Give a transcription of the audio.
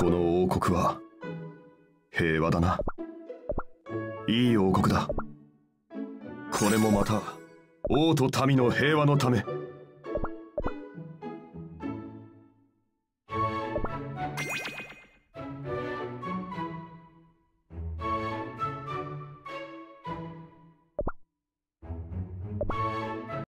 この王国は平和だな。いい王国だ。これもまた王と民の平和のため。